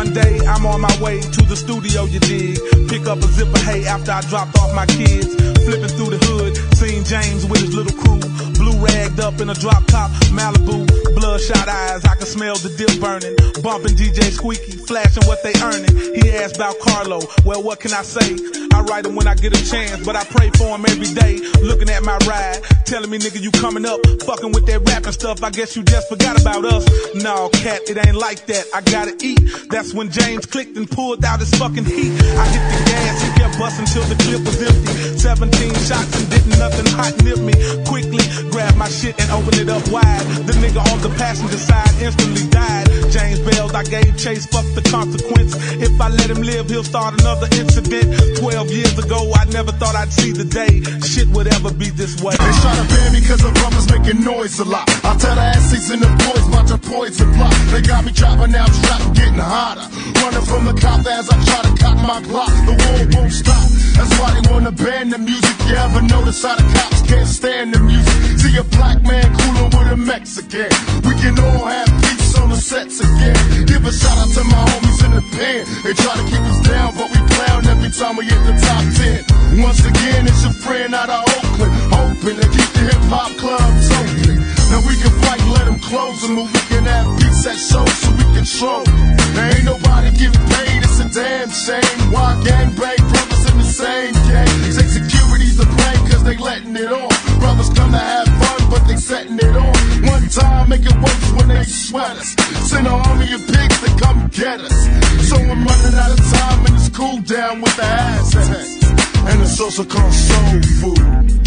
One day I'm on my way to the studio, you dig. Pick up a zip of hay after I dropped off my kids. Flipping through the hood, seen James with his little crew. Blue ragged up in a drop top Malibu. Bloodshot eyes, I can smell the dip burning. Bumping DJ Squeaky, flashing what they earning. He asked about Carlo, well what can I say? I write him when I get a chance, but I pray for him every day. Looking at my ride, telling me nigga you coming up. Fucking with that rapping stuff, I guess you just forgot about us. No cat, it ain't like that, I gotta eat. That's when James clicked and pulled out his fucking heat. I hit the gas, he kept busting till the clip was empty. 17 shots and didn't nothing hot nip me. Quickly grabbed my shit and opened it up wide. The nigga on the passenger side instantly died. James bailed, I gave chase, fuck the consequence. If I let him live, he'll start another incident. 12 years ago, I never thought I'd see the day shit would ever be this way. They try to ban me cause the brothers making noise a lot. I tell the asses and the boys about to poison plot. They got me dropping out, trapped, getting hotter. Running from the cop as I try to cock my Glock. The war won't stop, that's why they wanna ban the music. You ever notice how the cops can't stand the music? See a black man coolin' with a Mexican. We can all have peace on the sets again. Give a shout out to my homies in the pen. They try to keep us down, but we clown every time we hit the top 10. Once again, it's your friend out of Oakland, hoping to keep the hip-hop clubs open. Now we can fight, let them close them, but we can have peace at shows so we control them. There ain't nobody getting paid, it's a damn shame. Why gangbang brothers in the same gang? Say security's the blame cause they letting it on. Brothers come to have fun, but they setting it on. One time, make it worse when they sweat us. Send an army of pigs to come get us. So I'm running out of time and it's cool down with the assets. And it's also called soul food.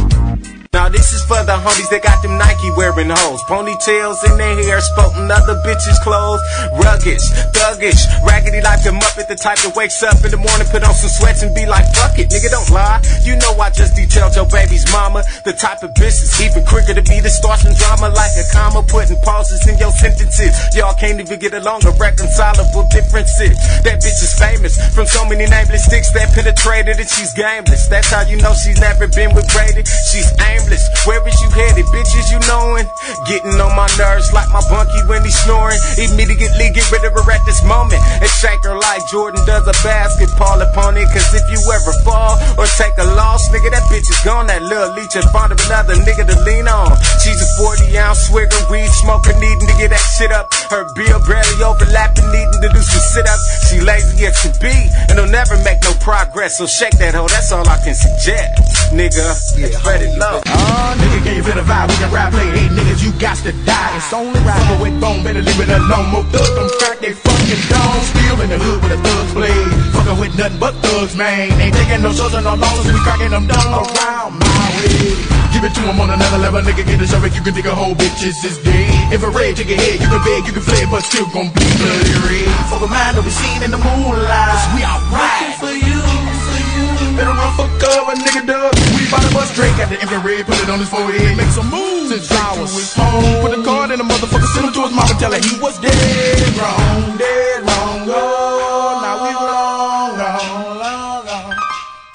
Now this is for the homies that got them Nike wearing hoes. Ponytails in their hair, sporting other bitches' clothes. Ruggish, thuggish, raggedy like a Muppet. The type that wakes up in the morning, put on some sweats and be like, fuck it, nigga don't lie. You know I just detailed your baby's mama. The type of bitch that's even quicker to be the start some drama like a comma, putting pauses in your sentences. Y'all can't even get along, irreconcilable differences. That bitch is famous from so many nameless sticks that penetrated and she's gameless. That's how you know she's never been with Brady. She's aimless. Where is you headed, bitches, you knowin'? Getting on my nerves like my bunkie when he's snoring. Immediately get rid of her at this moment and shake her like Jordan does a basketball opponent. Cause if you ever fall or take a loss, nigga, that bitch is gone. That little leech is fond of another nigga to lean on. She's a 40-ounce swigger, weed smoker, needing to get that shit up. Her bill barely overlapping, needing to do some sit-ups. She lazy as she be, and will never make no progress. So shake that hoe, that's all I can suggest, nigga. Spread it low. Nigga, can you feel the vibe? We can rap, play, hey niggas, you got to die. It's only right. Fucker with bone, better leave it alone. More thugs, don't crack they fucking dome. Still in the hood with a thug's blade. Fucking with nothing but thugs, man. Ain't taking no shows and no losses, we cracking them down around my way. Give it to him on another level, nigga, get a show it. You can dig a whole bitches is dead. If a red take your head, you can beg, you can flay, but still gon' be bloody red. For the mind that we seen in the moonlight, we alright. For you. Better run for cover, nigga, dub. We bout to bust Drake at the infrared, put it on his forehead, make some moves. Since I was home, put a card in the motherfucker, send him to his mama, tell her he was dead wrong, oh, now we long.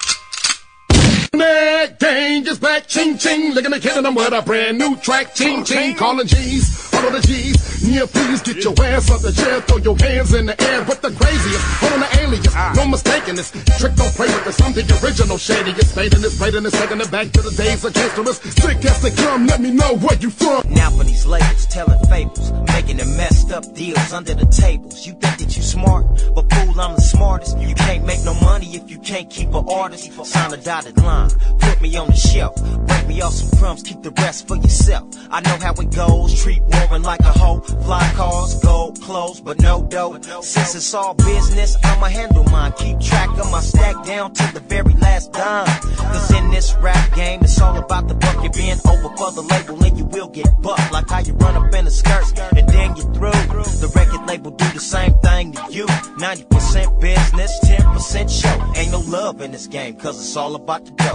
Neck gang is back, ching ching, licking the killing them with a brand new track, ching ching, calling G's, follow the G's. Yeah, please get your ass up the chair, throw your hands in the air. But the craziest, on the alias, no mistaking this. Trick don't play with this, I'm the original shadiest. Fading this, fading this, taking it back to the days of gangsters. Sick as they come, let me know where you from. Now for these labels, telling fables, making them messed up deals under the tables. You think that you smart, but fool, I'm the smartest. You can't make no money if you can't keep an artist. Sign a dotted line, put me on the shelf, break me off some crumbs, keep the rest for yourself. I know how it goes, treat Warren like a hoe. Fly cars, gold clothes, but no dough. Since it's all business, I'ma handle mine. Keep track of my stack down to the very last dime. Cause in this rap game, it's all about the buck. You're being over for the label and you will get bucked. Like how you run up in a skirt and then you're through. The record label do the same thing to you. 90% business, 10% show. Ain't no love in this game cause it's all about the dough.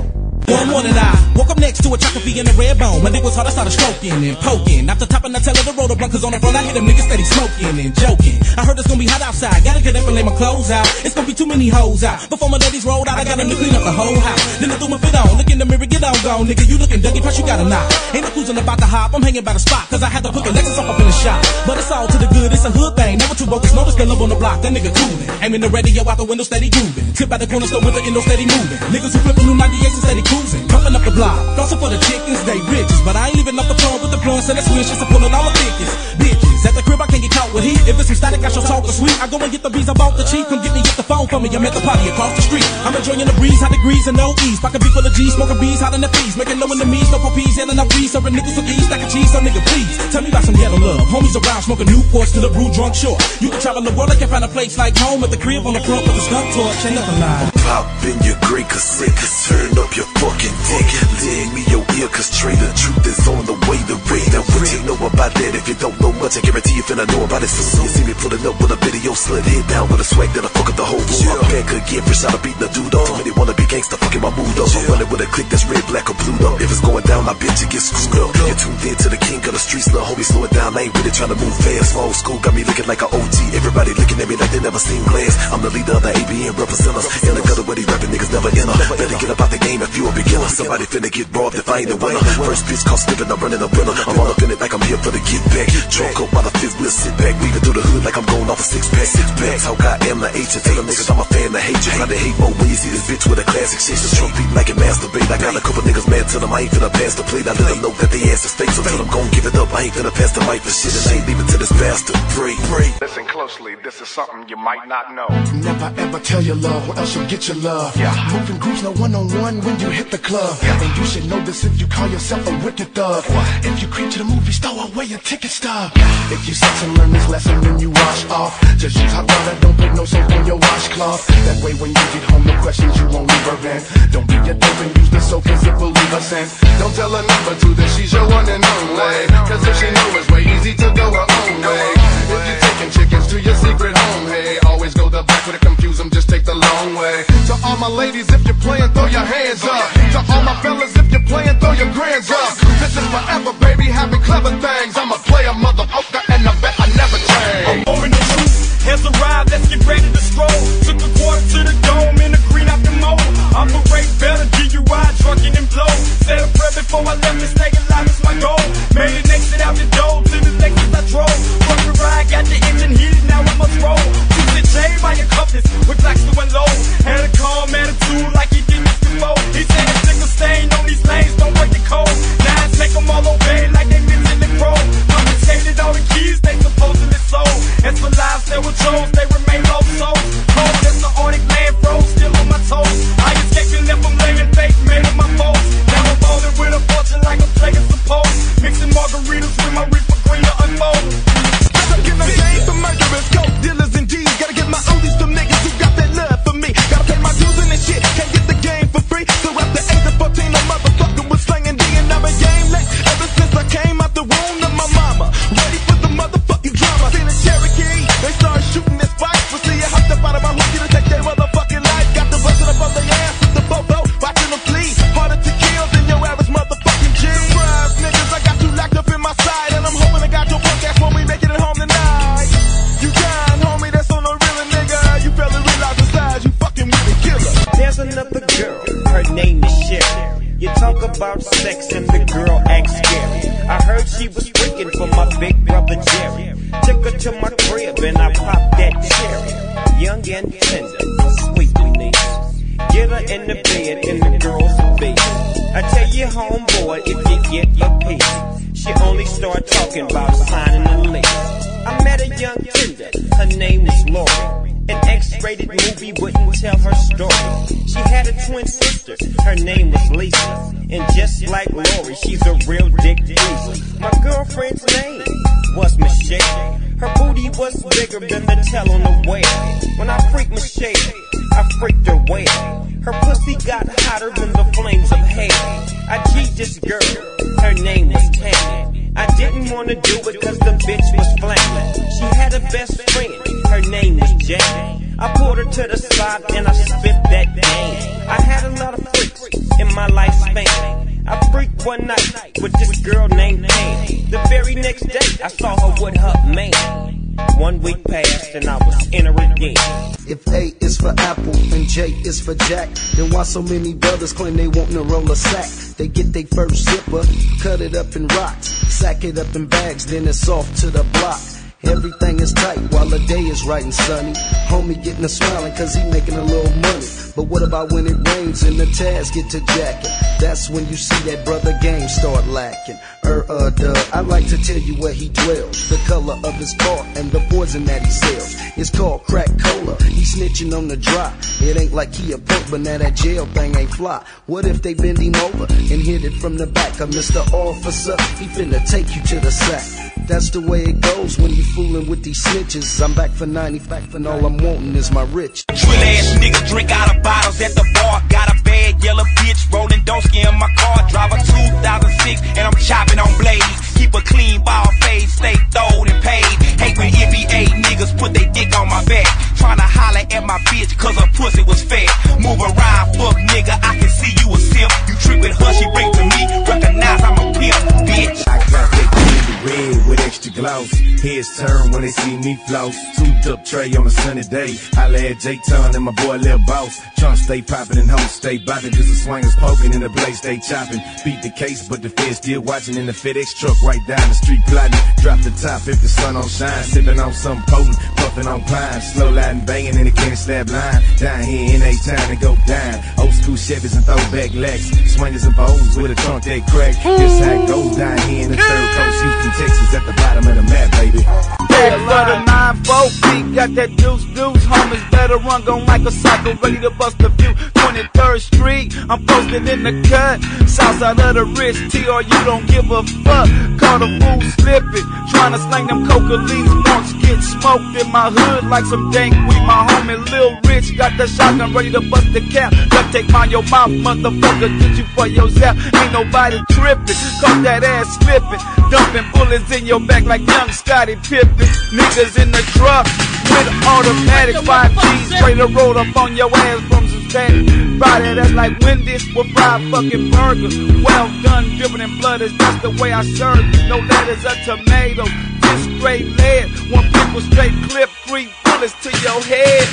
One morning I woke up next to a chocolate in a red bone. My dick was hard, I started stroking and poking. Off the top and I tell her to roll the blunt, cause on the front I hear them niggas steady smoking and joking. I heard it's gonna be hot outside, gotta get up and lay my clothes out. It's gonna be too many hoes out. Before my ladies rolled out, I got them to clean up the whole house. Then I threw my fit on, look in the mirror, get on, go. Nigga, you looking Dougie, plus you got a knock. Ain't no cruising about the hop, I'm hanging by the spot, cause I had to put the Lexus up in the shop. But it's all to the good, it's a hood thing. Never too broke, it's notice they live on the block. That nigga coolin', aiming the radio out the window, steady grooving. Tip out the corner store with the endo, steady moving. Niggas who flippin' new 98s and steady cruising. Coming up the block, flossing for the chickens, they riches. But I ain't leaving off the floor with the blunts and the switches and pulling all the thickest bitches. At the crib, I can't get caught with heat. If it's some static, I shall talk or sweet. I go and get the bees, I bought the cheap. Come get me, get the phone for me. I'm at the party across the street. I'm enjoying the breeze, high degrees and no ease. Pocket be full of G's, smoking bees, hot in the fees. Making low in the me's, no for peas, and enough weed. Serving niggas with ease, stack of cheese, so nigga please. Tell me about some yellow love. Homies around, smoking Newports to the brew drunk shore. You can travel the world, I can find a place like home. At the crib on the front with the skunk torch, ain't nothing lying. Pop in your green cassette, turn up your fucking dick. Lend me your ear, cause trade the truth is on the way to read. Now what you know about that? If you don't know much, I guarantee you finna know about it soon. You see me pulling up with a video, slid head down with a swag that'll fuck up the whole room. My back again, fresh out of beating a dude up. Too many wanna be gangsta, fucking my mood up. I'm running with a click that's red, black, or blue up. If it's going down, I bet you get screwed up. You're tuned in to the king of the streets, little homie, slow it down. I ain't really trying to move fast. Old school got me looking like an OG. Everybody looking at me like they never seen glass. I'm the leader of the ABN representers. In the gutter where these rapping niggas never enter. Better get about the game if you a beginner. Somebody finna get robbed if I ain't a winner. First bitch cost living, I'm running a winner. I'm all up in it like I'm here for the get back. Drunk up by the fifth wheel, sit back. Weaving through the hood like I'm going off a six pack. Talk I am the H. Tell them niggas I'm a fan of hate you. Try to hate more when you see this bitch with a classic shit. The trunk beat like it masturbate. I got a couple niggas mad to them. I ain't finna pass the plate. I let them know that they ass is fake. So tell them gon' give it up. I ain't finna pass the mic for shit. And I ain't leaving to this bastard. Pray. Listen closely, this is something you might not know. Never ever tell your love, or else you'll get your love. Moving groups, no one-on-one when you hit the club. And you should know this if you call yourself a wicked thug. If you creep to the movie store, away your ticket stub. If you sit and learn this lesson when you wash off, just use hot water, don't put no soap on your washcloth. That way when you get home, the questions you won't leave her in. Don't be a dope and use the soap as it will leave her in. Don't tell her number two that she's your one and only. Cause if she know it's way easy to go her own way. If you're taking chickens to your secret home, hey, always go the back way to confuse them, just take the long way. To all my ladies, if you're playing, throw your hands up. To all my fellas, if you're playing, throw your grands up. This is forever, baby, having clever things. I'm a player, motherfucker, and I bet I never change. I'm over the roof, has arrived, let's get ready to stroll. Took a quarter to the dome in the green out the mold. Operate better, DUI, drunken and blow. Said a prayer before I left and stay alive, it's my goal. Made an exit out the door, to the Lexus I drove. From the ride, got the engine heated, now I must roll. Took the chain by your compass, with blacks to a low. Had a calm attitude like he did this before. He said a single stain on these lanes, don't break the code. Now I take them all obey like they mentally pro. Confiscated all the keys, they supposedly sold. As for lives they were chose, they remain low souls. Cold as the Arctic land froze, still on my toes. I escaped and left them laying fake, made of my foes. Now I'm ballin' with a fortune like a player supposed. Mixing margaritas with my reefer green to unfold. Gotta get my game for murderers, coke dealers and G's. Gotta get my oldies from niggas who got that love for me. Gotta pay my dues and this shit, can't get the game for free. So after 8 to 14, a motherfucker was slanging D and I'm a game late. Ever since I came out the womb of my mama, ready for the motherfucking drama. Seen a Cherokee, they started shooting this fight. But see, I hopped up out of my hoodie to take their motherfucking life. Got the bustin' up on their ass with the bobo, watching them flee. Harder to kill than your average motherfucking G. Surprise, niggas, I got you locked up in my side, and I'm hoping I got your punk ass when we make it at home tonight. You dying, homie, that's on the real nigga. You fail to realize the size, you fucking with the killer. There's another girl, her name is Sherry. You talk about sex and the girl acts scary. I heard she was freaking for my big brother Jerry. Took her to my crib and I popped that cherry. Young and tender, sweet niece. Get her in the bed in the girl's face. I tell you homeboy, if you get your piece. She only start talking about signing a lease. I met a young tender, her name was Lori. An X-rated movie wouldn't tell her story. She had a twin sister, her name was Lisa. And just like Lori, she's a real dick pleaser. My girlfriend's name was Michelle. Her booty was bigger than the tell on the whale. When I freaked Michelle, I freaked her well. Her pussy got hotter than the flames of hell. I G'd this girl, her name was Tammy. I didn't wanna do it cause the bitch was flaming. She had a best friend, her name was Jane. I pulled her to the side and I spit that game. I had a lot of freaks in my lifespan. I freaked one night with this girl named Ann. The very next day I saw her with her man. 1 week passed and I was in her again. If A is for Apple and J is for Jack, then why so many brothers claim they want to roll a sack? They get their first zipper, cut it up in rocks, sack it up in bags, then it's off to the block. Everything is tight while the day is right and sunny. Homie getting a smiling cause he making a little money. But what about when it rains and the tags get to jacking? That's when you see that brother game start lacking. I'd like to tell you where he dwells, the color of his car and the poison that he sells. It's called crack cola, he snitching on the drop. It ain't like he a punk, but now that jail thing ain't fly. What if they bend him over and hit it from the back of Mr. Officer? He finna take you to the sack. That's the way it goes when you fooling with these snitches. I'm back for 90, back and all I'm wanting is my rich. Trill ass nigga drink out of bottles at the bar. Got a bad yellow bitch rolling Dosky in my car. Drive a 2006 and I'm chopping on blades. Keep a clean ball fade, stay throwed and paid. Hate when NBA niggas put they dick on my back. Tryna holler at my bitch cause her pussy was fat. Move around, fuck nigga, I can see you a simp. You trick with her, she bring to me. Recognize I'm a pimp, bitch. I got that red with extra gloss. Heads turn when they see me floss. Souped up tray on a sunny day. Holla at J-Ton and my boy Lil Boss. Tryna stay poppin' and hoes stay boppin'. Cause the swingers poking and the blade stay chopping. Beat the case but the feds still watching. In the FedEx truck right down the street plotting. Drop the top if the sun don't shine. Sippin' on something potent, puffin' on pine. Slow lightin' bangin' in the candy slab line. Down here in a time to go down. Old school Chevys and throwback Lex. Swingers and foes with a trunk that crack. This how it goes down here in the third coast. Houston, Texas at the bottom of the map, baby. Yeah, for the 9-4, got that deuce. Homies better run, gon' like a cycle, ready to bust a few. 23rd Street, I'm posted in the cut. Southside of the rich, T.R. you don't give a fuck. Caught a fool slipping, tryna slang them coca leaves. Once get smoked in my hood like some dank weed. My homie Lil Rich got the shotgun ready to bust the cap. Duct tape on your mouth, motherfucker, get you for your zap. Ain't nobody tripping, caught that ass slipping. Dumping bullets in your back like young Scottie Pippen. Niggas in the truck with automatic 5Gs, ready to roll up on your ass from some static. Friday, that's like Wendy's with fried fucking burgers. Well done, dripping in blood, is that's the way I serve it. No lettuce or tomatoes, just straight lead. One people straight clip, 3 bullets to your head.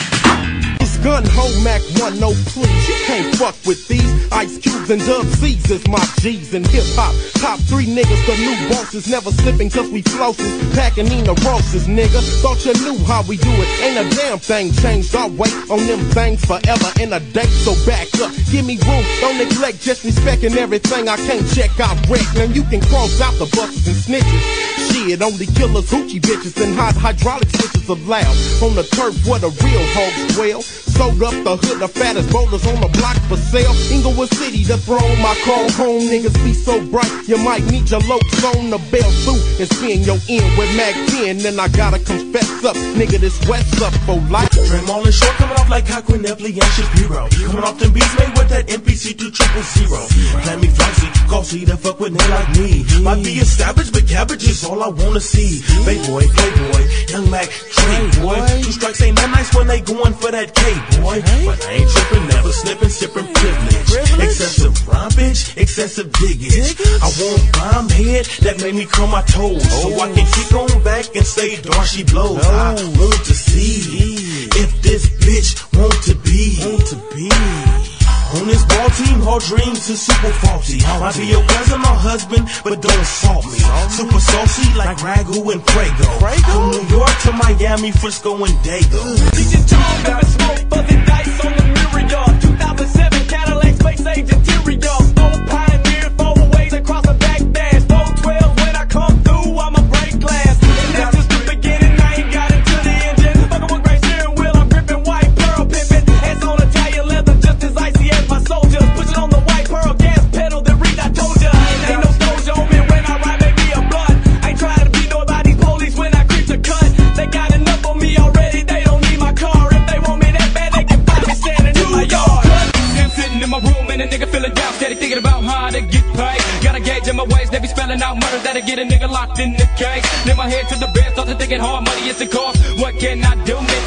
Gun, ho, Mac 1, no please. You can't fuck with these. Ice Cubes and Dub C's is my G's in hip hop. Top 3 niggas, the new bosses. Never slipping cause we flosses. Packing Nina Rosses, nigga. Thought you knew how we do it. Ain't a damn thing changed. I'll wait on them things forever in a date. So back up, give me room. Don't neglect, just respecting everything. I can't check out wreck. Now you can cross out the buses and snitches. Shit, only killers, hoochie bitches, and hot hydraulic switches are loud. On the turf where the real hogs dwell. Sold up the hood, the fattest boulders on the block for sale. Inglewood City, the throne, my call home. Niggas be so bright, you might need your lokes on the bell suit and spin your end with Mac 10. Then I gotta confess up, nigga, this West up for life. Trim all in short, coming off like Hakwin, Epley, and Shapiro. Coming off them beats made with that MPC 200. Plan me flossy, costly to fuck with nigga like me. Might be established, but cabbage is all I wanna see. Bay boy, playboy, young Mac, Trey boy. 2 strikes ain't that nice when they going for that K boy. But I ain't tripping, never slipping, sipping privilege. Excessive rhyme, bitch, excessive diggage. I want rhyme head that made me curl my toes. So I can kick on back and say Darcy blows. I want to see if this bitch want to be. On this ball team, her dreams is super faulty. Might be your cousin or husband, but don't assault me. Super saucy like Ragu and Prego. From New York to Miami, Frisco and Dago. Teaching tools, got smoke, buzzing dice on the mirror, y'all. 2007 Cadillac Space Age interior. Old Pioneer, 408s across the back dash. 412 when I come through, I'ma break glass. And that's just the beginning, I ain't got into the engine. Fucking with great steering wheel, I'm gripping white pearl pimping. Hands on Italian leather, just as icy as my soldiers. Pushing on the white pearl gas pedal, the read I told ya. Ain't no doja on me when I ride, make me a blunt. Ain't trying to be nobody's police when I creep the cut. They got enough on me already, they don't need my car. If they want me that bad, they can find me standing in my yard. Him sitting in my room and a nigga feeling down, steady thinking about how to get paid. Got a gauge in my ways, they be spelling out murders that'll get a nigga locked in the case. Lift my head to the bed, start to thinking hard money is the cost. What can I do? Info need to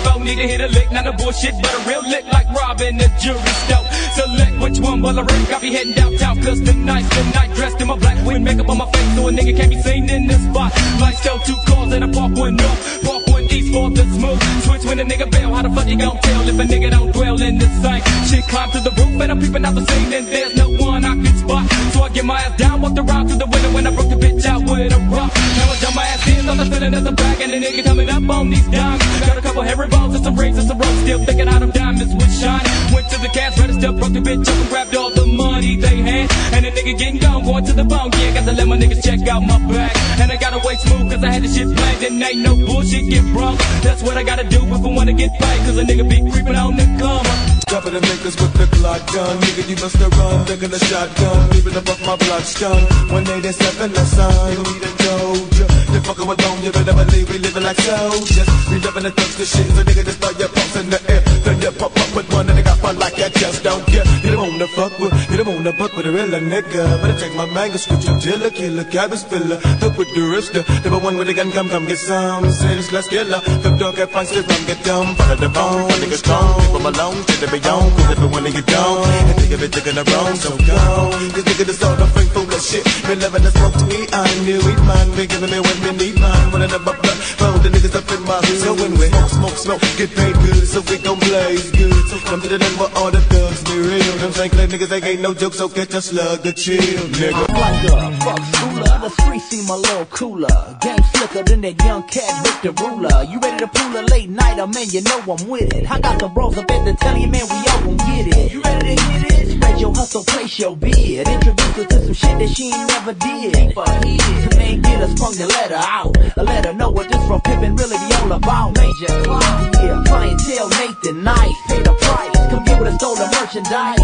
to hit a lick, not a bullshit, but a real lick like robbing the jewelry store. Select which one, well, I reckon I'll be heading downtown, cause tonight's the night. Dressed in my black wing, makeup on my face, so a nigga can't be seen in this spot. Lights tell 2 cars and I park one north, park one east for the smooth. Switch when a nigga bail, how the fuck you gon' tell if a nigga don't dwell in the same shit? Climb to the roof and I'm peeping out the scene, and there's no one I can spot. So I get my ass down, walked around to the window when I broke the bitch out with a rock. Now I jump my ass in, thought I feeling at the back, and the nigga coming up on these dimes. Got a couple hairy balls and some rings and some ropes, still thinking how them diamonds would shine. Went to the cash register, broke the bitch up and grabbed all the money they had. And the nigga getting gone, going to the bone, yeah, got to let my niggas check out my bag. And I gotta wait smooth, cause I had the shit planned, and ain't no bullshit get broke. That's what I gotta do if I wanna get paid, cause a nigga be creeping on the corner. Dropping the niggas with the Glock gun, nigga you must have run, looking a shotgun, leaving above my block stun. 187 less sign, we the doja. You fucking with them, you better believe we living like soldiers. We living the thugs, the shit, so nigga just throw your pumps in the air. Then you pop up with one and they got fun like you just don't care. You don't wanna fuck with, you don't wanna fuck with a real nigga. Better check my mango, switch your dealer, killer, cabbage filler. Look with the wrist, never one with a gun, come get some. Say this last killer, flip dog at fine, strip, come get dumb. Part of the bone, one nigga strong, leave them alone, shit they be on. Cause if it when you don't, and think of it, taking the wrong, so go. Cause nigga this all the fake full of shit. Been loving the smoke to me, I knew we'd mind. Been giving me when we need mine. Running up my blood, fold the niggas up in my hood. So when we smoke, get paid good, so we gon' blaze good. So come to the den where all the thugs be real. Them St. Clair niggas, they ain't no joke, so get your slug to chill, nigga. Like a fuck schooler, the streets seem a little cooler. Game slicker than that young cat with the ruler. You ready to pull a late nighter, man, you know I'm with it. I got the bros up at the telly, man, we all gon' get it. You ready to get it? Spread your hustle, place your bid. Introduce her to some shit that she ain't never did. Keep her head, the main get her sprung to let her out. Let her know what this from pimpin' really be all about. Major client, yeah, clientele Nathan Nice. Pay the price, come get with a stolen merchandise.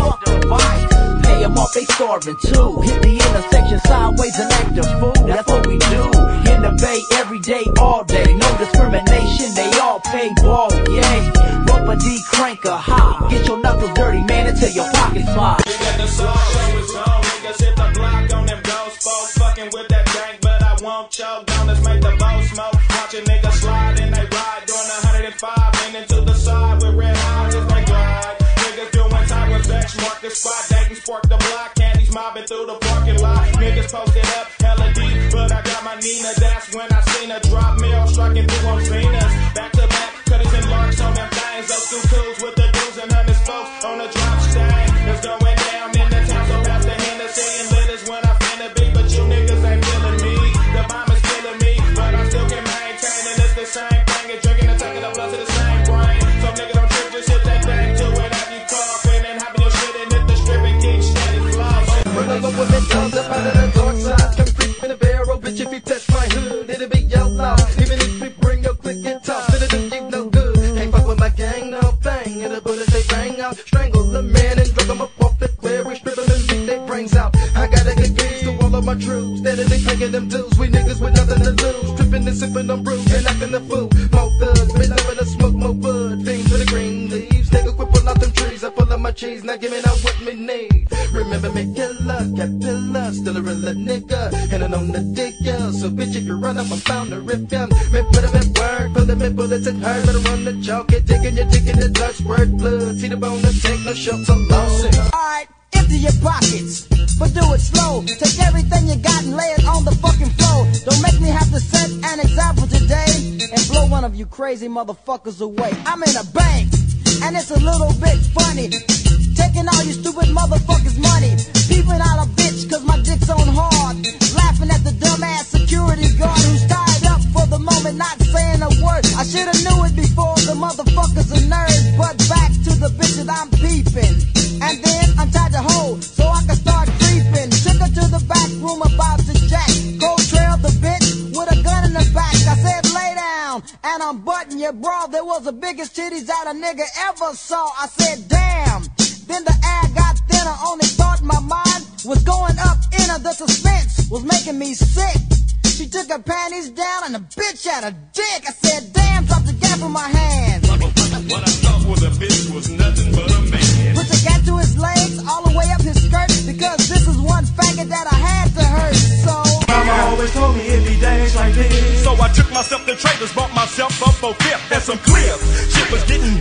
Pay them off, they starving too. Hit the intersection sideways and act a fool. That's what we do. In the Bay every day, all day. No discrimination, they all pay ball, yay. Rubber D, crank a hop. Get your knuckles dirty, man, until your pockets pop. We got the soul show is on. Niggas hit the block on them ghost folks. Fucking with that gang, but I won't choke. Don't let's make the boat smoke. Watch a nigga slide and they ride. Doing 105 and into the side with red eyes as they glide. Niggas doing time with X mark the spot. Dayton's spark the block. Candy's mobbing through the parking lot. Niggas posted up hella deep, but I got my Nina. That's when I seen her drop mill striking through on Venus. Back to back, cutters and larks on them things. Those two cools with the dudes and hundreds folks on the drop stand. It's going down in the town, so pass the Hennessy and lit is when I finna be. But you niggas ain't feeling me. The bomb is killing me, but I still can maintain. And it's the same thing, and drinking and taking the blood to the same brain. Some niggas don't trip, just hit that thing to it. Have you coughing and having your shit and hit the strip and keep steady flossing. Run over with me, comes up out of the dark side. Come creep in the barrel, bitch, if you touch my hood, it'll be your loud. Even if we bring your click and toss, it'll do you no good. Ain't fuck with my gang, no thing. And the bullets they bang out, strangle the man and drug him up off the quarry, strip him and beat their brains out. I gotta get used to all of my troops, steadily paying them dues. We niggas with nothing to lose, tripping and sipping on brews and acting the fool. More thugs, been loving to smoke more bud, things for the green leaves. Nigga quit pull out them trees, I pull out my cheese, now give me out what me need. Remember me, killer, caterpillar, still a real nigga, and I'm on the digger. So bitch, if you run up, I'm bound to rip ya. Me put him in work, fill him in bullets and hurt. Better run the chalk, get digging, you're digging the dust, squirt blood. See the bone, to take no shots, I'm lost. Alright, empty your pockets, but do it slow. Take everything you got and lay it on the fucking floor. Don't make me have to set an example today and blow one of you crazy motherfuckers away. I'm in a bank, and it's a little bit funny, taking all you stupid motherfuckers' money. Peeping out a bitch cause my dick's on hard, laughing at the dumbass security guard who's tied up for the moment, not saying a word. I shoulda knew it before, the motherfuckers are nerds. But back to the bitches I'm peeping, and then untied the hole so I can start creeping. Took her to the back room about to jack, go trail the bitch with a gun in the back. I said lay down, and I'm butting your bra. There was the biggest titties that a nigga ever saw. I said damn. Then the air got thinner, only thought my mind was going up in her. The suspense was making me sick. She took her panties down and the bitch had a dick. I said, damn, drop the gap in my hand. What I thought was a bitch was nothing but a man. Put the gap to his legs, all the way up his skirt, because this is one faggot that I had to hurt, so Mama always told me it'd be days like this. So I took myself to traders, bought myself up for fifth and some clips. Shit was getting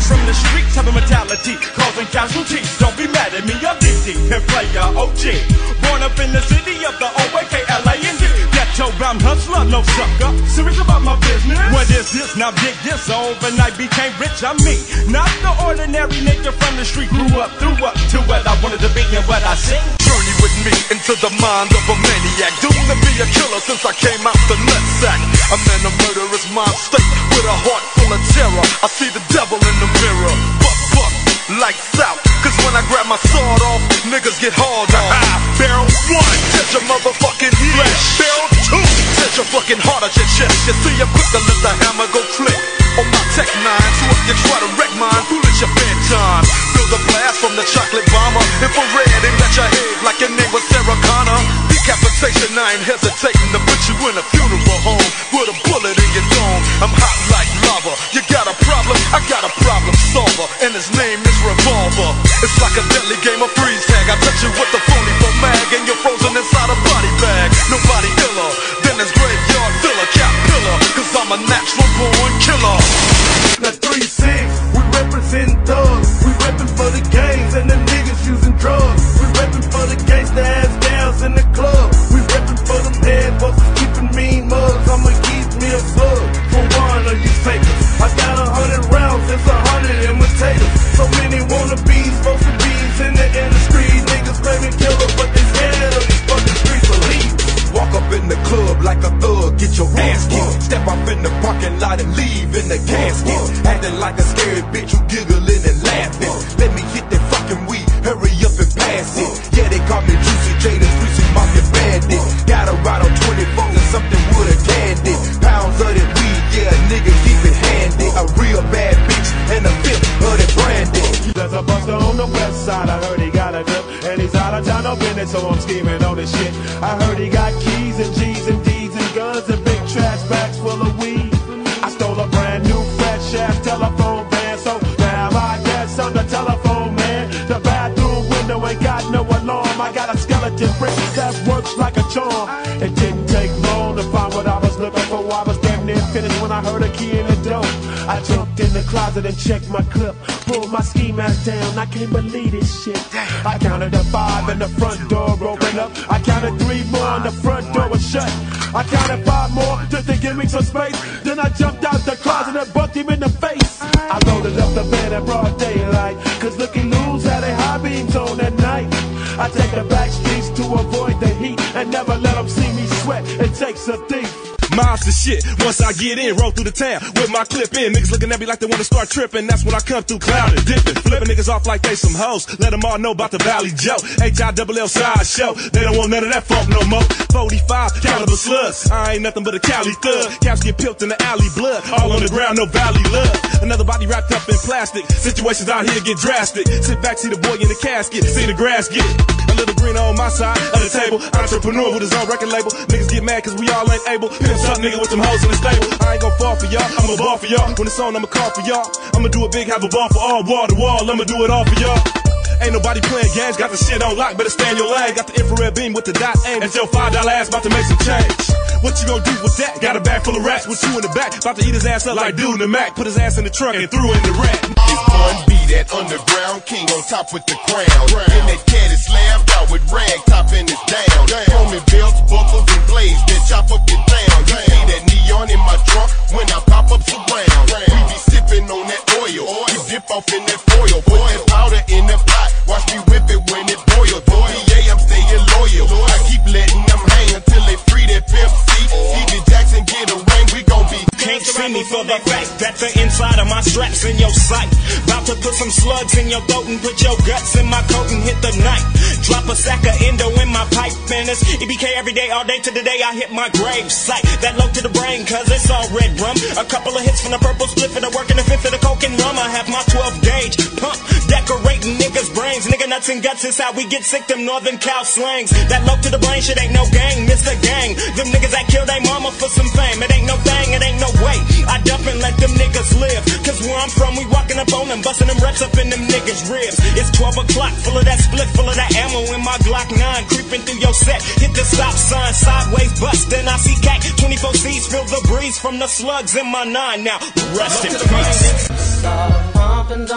from the street type of mentality, causing casualties. Don't be mad at me, I'm Dizzy and player OG. Born up in the city of the O-A-K-L-A-N-D. Ghetto bound hustler, no sucker. Serious about my business. What is this? Now dig this. Overnight became rich, I'm me. Not the ordinary nigga from the street. Grew up to what I wanted to be and what I sing. Journey with me into the mind of a maniac, doomed to be a killer since I came out the nutsack. I'm in a murderous mind state with a heart full of terror. I see the devil in the mirror. Buck, lights out. Cause when I grab my sword off, niggas get hauled off. Barrel 1, touch your motherfucking flesh. Barrel 2, touch your fucking heart at your chest. You see I'm quick to let the hammer go click. On my Tech 9, so if you try to wreck mine, foolish your bedtime. Feel the blast from the chocolate bomber. Infrared aimed at your head like your name was Sarah Connor. Decapitation, I ain't hesitating to put you in a funeral home with a bullet in your dome. I'm hot like lava. You got a problem? I got a problem solver, and his name is Revolver. It's like a deadly game of freeze tag. I touch you with the phony for mag, and you're frozen inside a body bag. Nobody iller than this graveyard filler, cap pillar. Cause I'm a natural born killer. Now 3-6, we represent thugs. We reppin' for the gangs and the niggas using drugs. We reppin' for the gangsta ass gals in the club. We reppin' for them head busters keeping mean mugs. I'ma keep me a slug for one of you fakers. I got 100 rounds, it's 100 imitators. So many wannabes, supposed to be's in the industry. Niggas claiming killer, but they scared of these fucking streets. Believe. Walk up in the club like a thug, get your ass kicked. Step up in the parking lot and leave in the casket. Acting like a scared bitch who giggling and laughing. Let me hit that fucking weed, hurry up and pass it. Yeah, they call me Juicy J, the Juicy Mafia Bandit. Got a ride on 24 and something with a candy. Pounds of that weed, yeah, nigga keep it handy. A real bad bitch and a fifth of that brandy. There's a buster on the west side, I heard he got a grip. And he's out of town, no business, so I'm scheming on this shit. I heard he got keys and G's and D's and guns and big trash bags full of weed. I stole a brand new fresh ass telephone van, so now I guess I'm the telephone man. The bathroom window ain't got no alarm. I got a skeleton brick that works like a charm. It didn't take long to find what I was looking for. I was damn near finished when I heard a key in the door. I jumped in the closet and checked my clip, pulled my ski mask down. I can't believe this shit. I counted to 5 and the front door opened up. I counted 3 more and the front door was shut. I counted 5 more just to give me some space. Then I jumped out the closet and bucked him in the face. I loaded up the bed at broad daylight, cause Looky Loos had a high beams on at night. I take the back streets to avoid the heat and never let them see me sweat. It takes a thief. Miles to shit. Once I get in, roll through the town with my clip in. Niggas looking at me like they wanna start tripping. That's when I come through clouded, dipping, flipping niggas off like they some hoes. Let them all know about the Valley Joe. H-I-double-L side show. They don't want none of that funk no more. 45 caliber slugs. I ain't nothing but a Cali thug. Caps get pilked in the alley, blood all on the ground, no valley love. Another body wrapped up in plastic. Situations out here get drastic. Sit back, see the boy in the casket, see the grass get a little green on my side of the table. Entrepreneur with his own record label. Niggas get mad cause we all ain't able. Pimps up nigga with them hoes in the stable. I ain't gon' fall for y'all, I'ma ball for y'all. When it's on, I'ma call for y'all. I'ma do it big, have a ball for all, wall to wall. I'ma do it all for y'all. Ain't nobody playing games, got the shit on lock, better stay in your lane. Got the infrared beam with the dot aim. And your $5 ass about to make some change. What you gon' do with that? Got a bag full of rats with you in the back. About to eat his ass up like dude in the Mac. Put his ass in the trunk and threw in the rack. It's Pun B, that underground king on top with the crown. And that cat is slammed out with rag topping his down. Roman belts, buckles, and blades that chop up your down. You see that neon in my trunk when I pop up surround. We be sipping on that oil. You dip off in that foil. Put that powder in the pot. Watch me whip it when it boils. Boy, yeah, I'm staying loyal. I keep letting them hang until they free that Pimp C. Stevie Jackson get a ring, we gon' be. Can't see me for the fact that the inside of my strap's in your sight. About to put some slugs in your throat and put your guts in my coat and hit the night. Drop a sack of endo in my pipe and it's EBK every day, all day to the day I hit my grave site. That low to the brain cause it's all red rum. A couple of hits from the purple split for the work and a fifth of the coke and rum. I have my 12 gauge pump decorating niggas' brains. Nigga nuts and guts is how we get sick, them northern cow slangs. That low to the brain shit ain't no gang, miss the gang. Them niggas that kill they mama for some fame. It ain't no thing, it ain't no way. I dump and let them niggas live. Cause where I'm from, we walking up on them, busting them reps up in them niggas' ribs. It's 12 o'clock, full of that split, full of that ammo in my Glock 9. Creeping through your set, hit the stop sign, sideways bust. Then I see cat, 24 C's, feel the breeze from the slugs in my 9. Now, rest in peace. Start pumping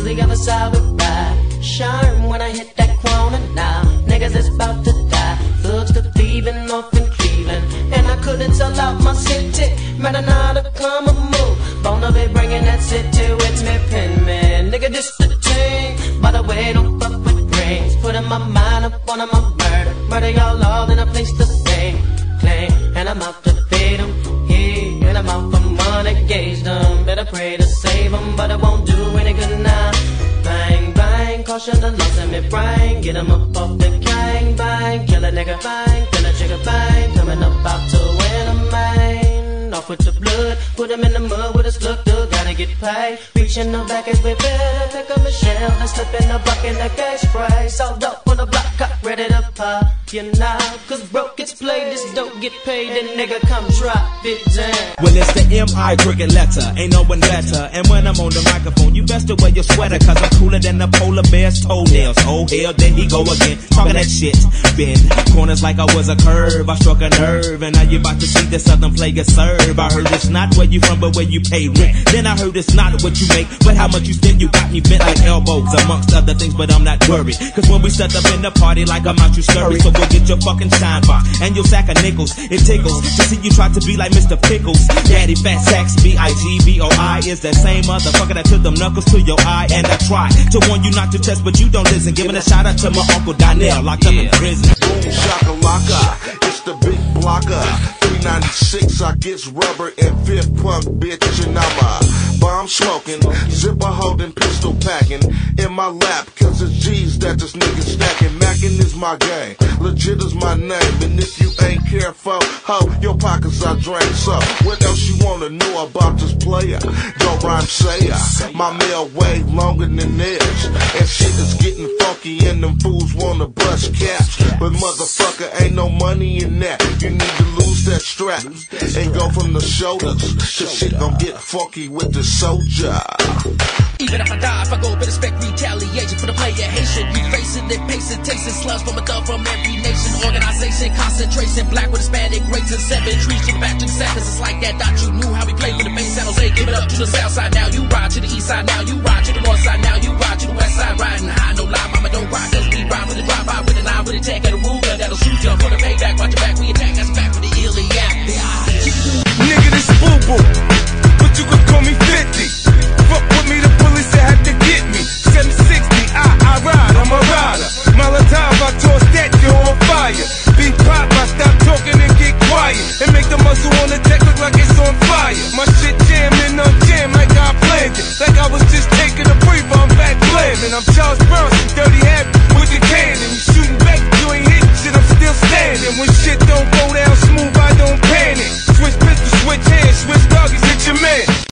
to the other side we ride. Shine when I hit that corner now. Niggas is about to die. Thugs to thieving off in Cleveland. And I couldn't sell out my city. Matter now to come and move. Bona be bringing that city with me, pin man. Nigga, this the thing. By the way, don't fuck with brains. Putting my mind up on my murder. Murder y'all all in a place to stay. Claim, and I'm out to feed them. Yeah, and I'm out for money, gauge them. Better pray to save them, but it won't do any good now. Bang, bang, caution the loss in me brain. Get them up off the gang, bang. Kill a nigga, bang, kill a trigger, bang. Coming up out to win a man. Off with the blood, put him in the mud with a slug thug. Gotta get paid. Reaching the back as we better. Pick a Michelle and slip in the bucket, the gas spray. Sold up on the block, cut ready to pop. You know, cause broke gets played, this dope get paid, and nigga come drop it down. Well, it's the M.I. cricket letter, ain't no one better. And when I'm on the microphone, you best to wear your sweater, cause I'm cooler than the polar bear's toenails. Oh hell, there he go again, talking that shit. Bend corners like I was a curve, I struck a nerve, and now you about to see the southern player serve. I heard it's not where you from, but where you pay rent. Then I heard it's not what you make, but how much you spend. You got me bent like elbows, amongst other things, but I'm not worried. Cause when we set up in the party, like I'm out, you scurry. So go get your fucking shine box and your sack of nickels. It tickles to see you try to be like Mr. Pickles. Daddy Fat Sacks, B-I-G-B-O-I is that same motherfucker that took them knuckles to your eye. And I try to warn you not to test, but you don't listen. Giving a shout out to my Uncle Donnell, locked up in prison. Boom shakalaka, it's the big blocker. 396, I gets rubber and fifth punk, bitch, and I'm a bomb smoking, zipper holding, pistol packing in my lap, cause it's G's that this nigga stacking. Mackin' is my game, legit is my name, and if you ain't careful, ho, your pockets I drain. So, what else you wanna know about this player? Don't rhyme sayer, my mail way longer than theirs, and shit is getting funky and them fools wanna bust caps, but motherfucker ain't no money in that. You need to lose that strap and go from the shoulders, cause shit gon' get funky with the soldier. Even if I die, if I go, better expect retaliation for the player Haitian. We facing it, pacing, tasting slugs from a thug from every nation. Organization, concentration, black with Hispanic race and 7 trees to the back to the seconds. It's like that, thought you knew how we play for the base. San Jose, give it up to the south side. Now you ride to the east side. Now you ride to the north side. Now you ride to the west side. Riding high, no lie, mama don't ride. Cause we ride with a drive-by with a 9 with a tag and a ruler that'll shoot you for the payback. Watch your back, we attack. That's back for the iliac. Nigga, this boo-boo, but you could call me 50. Fuck with me, the police that had to get me. 760, I ride, I'm a rider. Molotov, I toss that, you're on fire. Beat pop, I stop talking and get quiet, and make the muscle on the deck look like it's on fire. My shit jamming on jam like I planned it. Like I was just taking a breather, I'm back blaming. I'm Charles Bronson, dirty habit with the cannon. You shooting back, you ain't hitting shit, I'm still standing. When shit don't go down smooth, I don't panic. Switch pistols, switch hands, switch doggies, hit your man.